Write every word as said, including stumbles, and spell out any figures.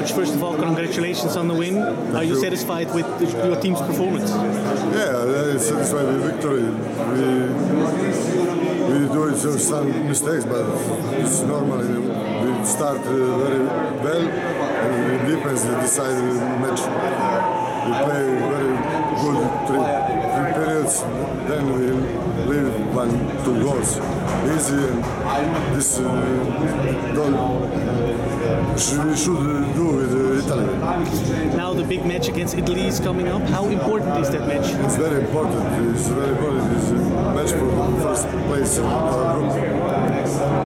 Coach, first of all, congratulations on the win. Thank Are you you. satisfied with the, your team's performance? Yeah, I'm satisfied with victory. We, we do it some mistakes, but it's normal. We start uh, very well, and in defense we decide the match. We play very good three, three periods, then we leave one, two goals. Easy, and this uh, don't, we should do with uh, Italy. Now the big match against Italy is coming up. How important is that match? It's very important. It's very important. It's a match for the first place in our group.